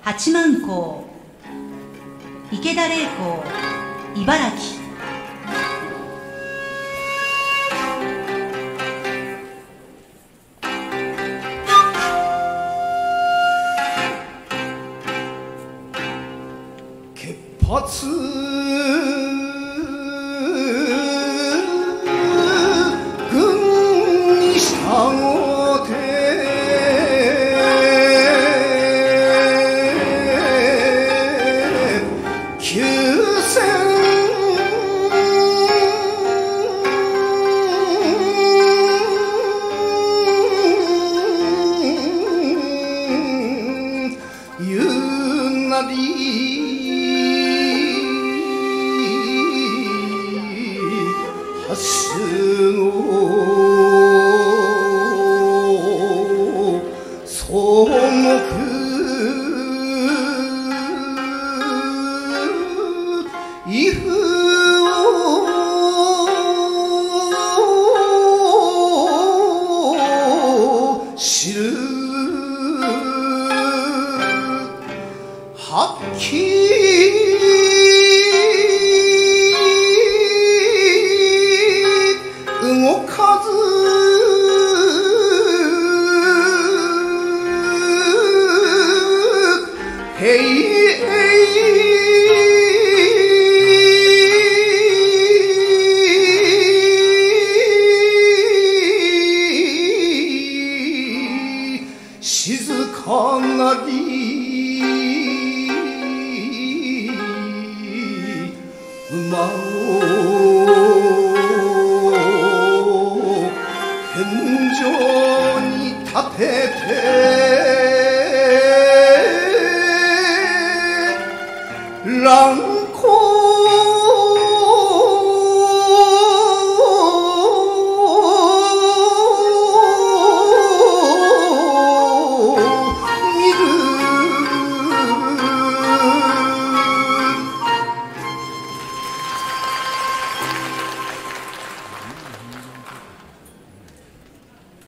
八幡港、池田霊港、茨城。 潔髪軍に従うて休戦言うなり発の草木威風を知るはっきり動かず平静かなり馬を天井に立てて乱